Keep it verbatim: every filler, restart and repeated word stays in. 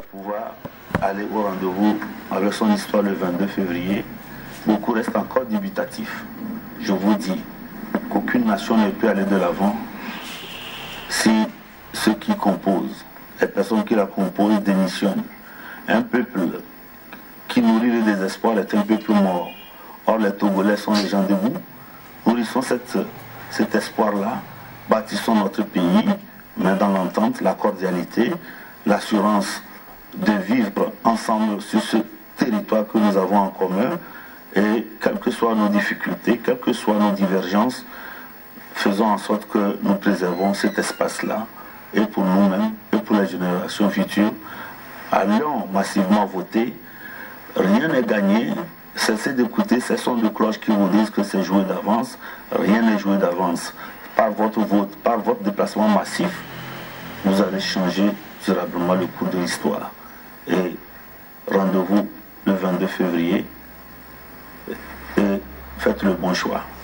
pouvoir aller au rendez-vous avec son histoire le vingt-deux février, beaucoup restent encore dubitatifs. Je vous dis qu'aucune nation ne peut aller de l'avant si ceux qui composent, les personnes qui la composent démissionnent. Un peuple qui nourrit le désespoir est un peuple mort. Or, les Togolais sont des gens debout. Nourrissons cette, cet espoir-là, bâtissons notre pays, mais dans l'entente, la cordialité, l'assurance de vivre ensemble sur ce territoire que nous avons en commun. Et quelles que soient nos difficultés, quelles que soient nos divergences, faisons en sorte que nous préservons cet espace-là, et pour nous-mêmes, et pour les générations futures. Allons massivement voter. Rien n'est gagné. Cessez d'écouter ces sons de cloche qui vous disent que c'est joué d'avance. Rien n'est joué d'avance. Par votre vote, par votre déplacement massif, vous allez changer durablement le cours de l'histoire. Et rendez-vous le vingt-deux février et faites le bon choix.